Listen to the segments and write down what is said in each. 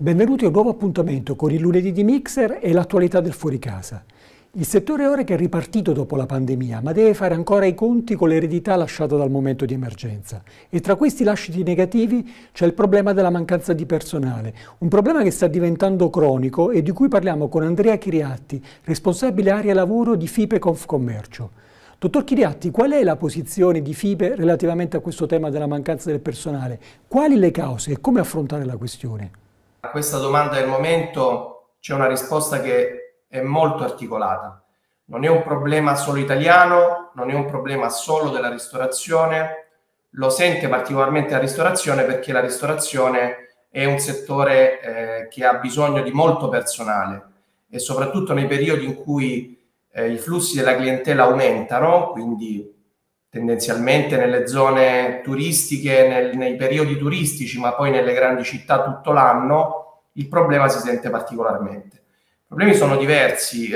Benvenuti a un nuovo appuntamento con il lunedì di Mixer e l'attualità del fuoricasa. Il settore ora che è ripartito dopo la pandemia, ma deve fare ancora i conti con l'eredità lasciata dal momento di emergenza. E tra questi lasciti negativi c'è il problema della mancanza di personale, un problema che sta diventando cronico e di cui parliamo con Andrea Chiriatti, responsabile area lavoro di FIPE Confcommercio. Dottor Chiriatti, qual è la posizione di FIPE relativamente a questo tema della mancanza del personale? Quali le cause e come affrontare la questione? A questa domanda del momento c'è una risposta che è molto articolata. Non è un problema solo italiano, non è un problema solo della ristorazione, lo sente particolarmente la ristorazione perché la ristorazione è un settore che ha bisogno di molto personale e soprattutto nei periodi in cui i flussi della clientela aumentano, quindi tendenzialmente nelle zone turistiche, nei periodi turistici, ma poi nelle grandi città tutto l'anno, il problema si sente particolarmente. I problemi sono diversi.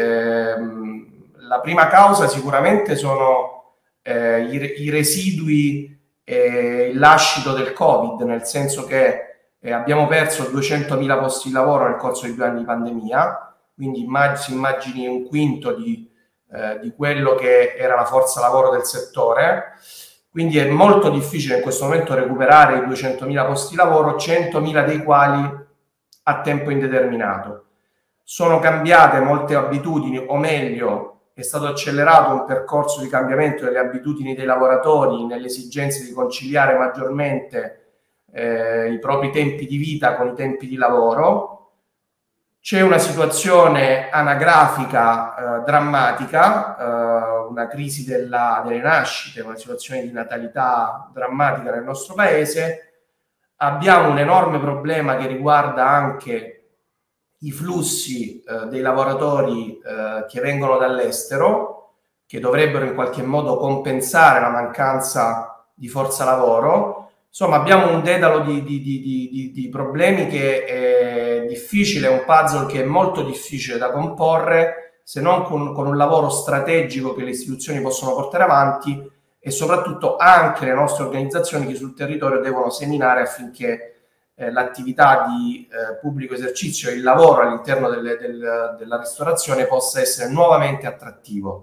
La prima causa sicuramente sono i residui e il lascito del Covid, nel senso che abbiamo perso 200.000 posti di lavoro nel corso di 2 anni di pandemia, quindi si immagini un quinto di quello che era la forza lavoro del settore, quindi è molto difficile in questo momento recuperare i 200.000 posti di lavoro, 100.000 dei quali a tempo indeterminato. Sono cambiate molte abitudini, o meglio, è stato accelerato un percorso di cambiamento delle abitudini dei lavoratori nell'esigenza di conciliare maggiormente i propri tempi di vita con i tempi di lavoro. C'è una situazione anagrafica drammatica, una crisi delle nascite, una situazione di natalità drammatica nel nostro paese. Abbiamo un enorme problema che riguarda anche i flussi dei lavoratori che vengono dall'estero, che dovrebbero in qualche modo compensare la mancanza di forza lavoro. Insomma, abbiamo un dedalo di problemi che è difficile, è un puzzle che è molto difficile da comporre, se non con un lavoro strategico che le istituzioni possono portare avanti e soprattutto anche le nostre organizzazioni che sul territorio devono seminare affinché l'attività di pubblico esercizio e il lavoro all'interno della ristorazione possa essere nuovamente attrattivo.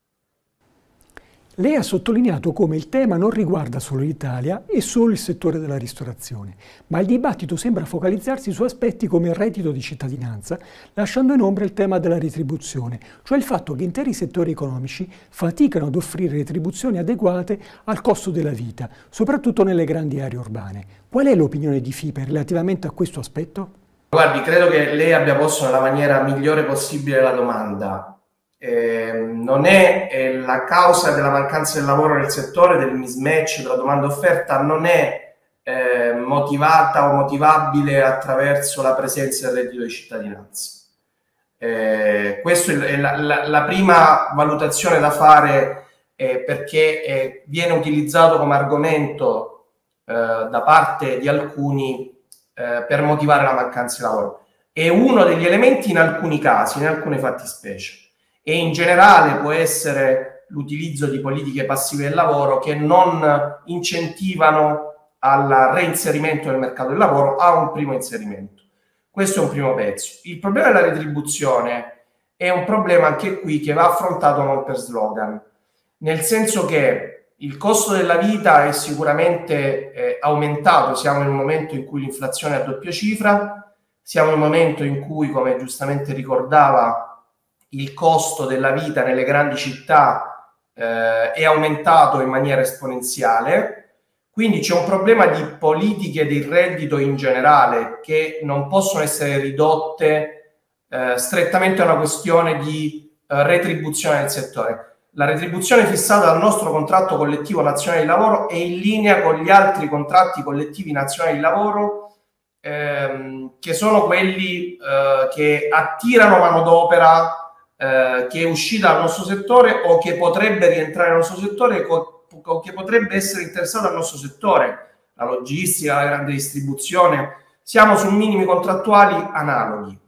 Lei ha sottolineato come il tema non riguarda solo l'Italia e solo il settore della ristorazione, ma il dibattito sembra focalizzarsi su aspetti come il reddito di cittadinanza, lasciando in ombra il tema della retribuzione, cioè il fatto che interi settori economici faticano ad offrire retribuzioni adeguate al costo della vita, soprattutto nelle grandi aree urbane. Qual è l'opinione di FIPE relativamente a questo aspetto? Guardi, credo che lei abbia posto nella maniera migliore possibile la domanda. Non è la causa della mancanza del lavoro nel settore, del mismatch tra domanda e offerta, non è motivata o motivabile attraverso la presenza del reddito di cittadinanza. Questa è la prima valutazione da fare, perché viene utilizzato come argomento da parte di alcuni per motivare la mancanza di lavoro. È uno degli elementi in alcuni casi, in alcune fattispecie. E in generale può essere l'utilizzo di politiche passive del lavoro che non incentivano al reinserimento nel mercato del lavoro, a un primo inserimento. Questo è un primo pezzo. Il problema della retribuzione è un problema anche qui che va affrontato non per slogan, nel senso che il costo della vita è sicuramente aumentato, siamo in un momento in cui l'inflazione è a doppia cifra, siamo in un momento in cui, come giustamente ricordava, il costo della vita nelle grandi città è aumentato in maniera esponenziale, quindi c'è un problema di politiche del reddito in generale che non possono essere ridotte strettamente a una questione di retribuzione del settore. La retribuzione fissata dal nostro contratto collettivo nazionale di lavoro è in linea con gli altri contratti collettivi nazionali di lavoro, che sono quelli che attirano manodopera che è uscita dal nostro settore o che potrebbe rientrare nel nostro settore o che potrebbe essere interessata al nostro settore, la logistica, la grande distribuzione. Siamo su minimi contrattuali analoghi.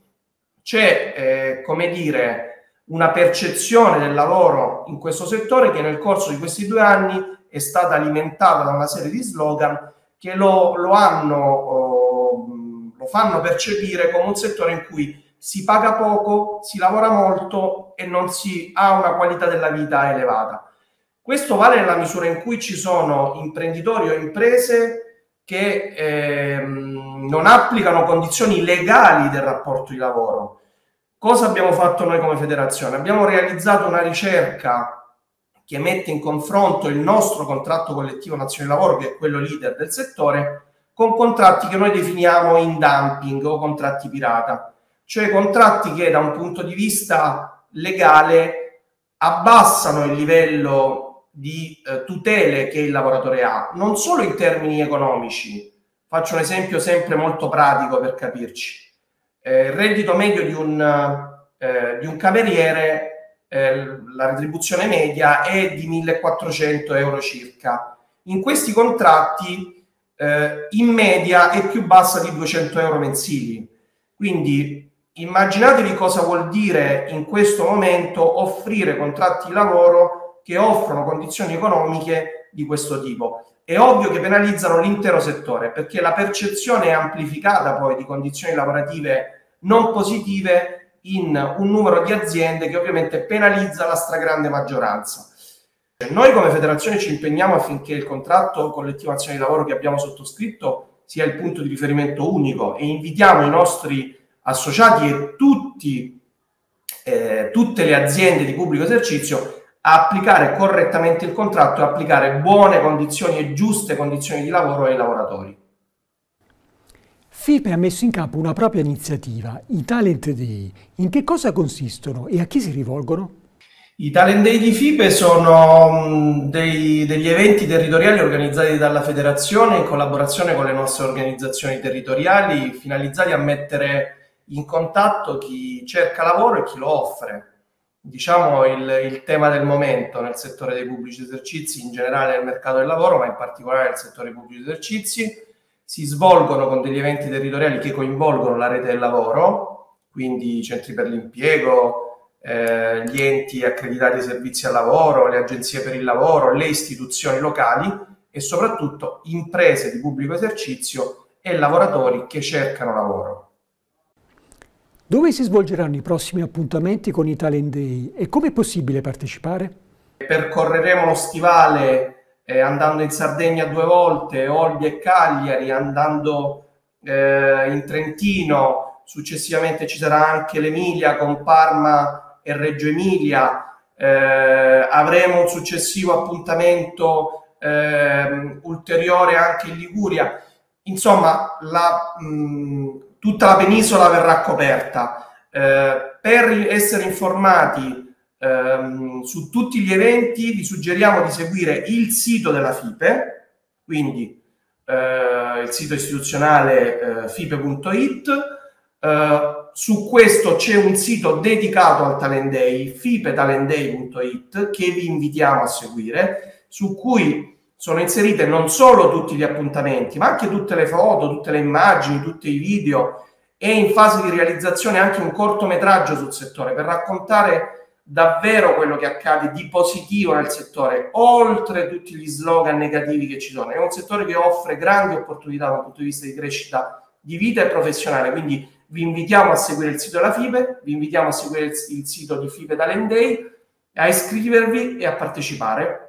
C'è, come dire, una percezione del lavoro in questo settore che nel corso di questi 2 anni è stata alimentata da una serie di slogan che lo fanno percepire come un settore in cui si paga poco, si lavora molto e non si ha una qualità della vita elevata. Questo vale nella misura in cui ci sono imprenditori o imprese che non applicano condizioni legali del rapporto di lavoro. Cosa abbiamo fatto noi come federazione? Abbiamo realizzato una ricerca che mette in confronto il nostro contratto collettivo nazionale di lavoro, che è quello leader del settore, con contratti che noi definiamo in dumping o contratti pirata, cioè contratti che da un punto di vista legale abbassano il livello di tutele che il lavoratore ha, non solo in termini economici. Faccio un esempio sempre molto pratico per capirci. Il reddito medio di un cameriere, la retribuzione media è di 1.400 euro circa. In questi contratti in media è più bassa di 200 euro mensili. Quindi immaginatevi cosa vuol dire in questo momento offrire contratti di lavoro che offrono condizioni economiche di questo tipo. È ovvio che penalizzano l'intero settore, perché la percezione è amplificata poi di condizioni lavorative non positive in un numero di aziende che ovviamente penalizza la stragrande maggioranza. Noi come federazione ci impegniamo affinché il contratto collettivo nazionale di lavoro che abbiamo sottoscritto sia il punto di riferimento unico e invitiamo i nostri associati e tutte le aziende di pubblico esercizio a applicare correttamente il contratto e applicare buone condizioni e giuste condizioni di lavoro ai lavoratori. FIPE ha messo in campo una propria iniziativa, i Talent Day. In che cosa consistono e a chi si rivolgono? I Talent Day di FIPE sono degli eventi territoriali organizzati dalla federazione in collaborazione con le nostre organizzazioni territoriali, finalizzati a mettere in contatto chi cerca lavoro e chi lo offre. Diciamo il tema del momento nel settore dei pubblici esercizi, in generale nel mercato del lavoro, ma in particolare nel settore dei pubblici esercizi. Si svolgono con degli eventi territoriali che coinvolgono la rete del lavoro, quindi i centri per l'impiego, gli enti accreditati ai servizi al lavoro, le agenzie per il lavoro, le istituzioni locali e soprattutto imprese di pubblico esercizio e lavoratori che cercano lavoro. Dove si svolgeranno i prossimi appuntamenti con i Talent Day e come è possibile partecipare? Percorreremo lo stivale andando in Sardegna 2 volte, Olbia e Cagliari, andando in Trentino, successivamente ci sarà anche l'Emilia con Parma e Reggio Emilia, avremo un successivo appuntamento ulteriore anche in Liguria. Insomma, tutta la penisola verrà coperta. Per essere informati su tutti gli eventi vi suggeriamo di seguire il sito della FIPE, quindi il sito istituzionale fipe.it. Su questo c'è un sito dedicato al Talent Day, fipetalentday.it, che vi invitiamo a seguire, su cui sono inserite non solo tutti gli appuntamenti, ma anche tutte le foto, tutte le immagini, tutti i video, e in fase di realizzazione anche un cortometraggio sul settore per raccontare davvero quello che accade di positivo nel settore, oltre tutti gli slogan negativi che ci sono. È un settore che offre grandi opportunità dal punto di vista di crescita di vita e professionale, quindi vi invitiamo a seguire il sito della FIPE, vi invitiamo a seguire il sito di FIPE Talent Day, a iscrivervi e a partecipare.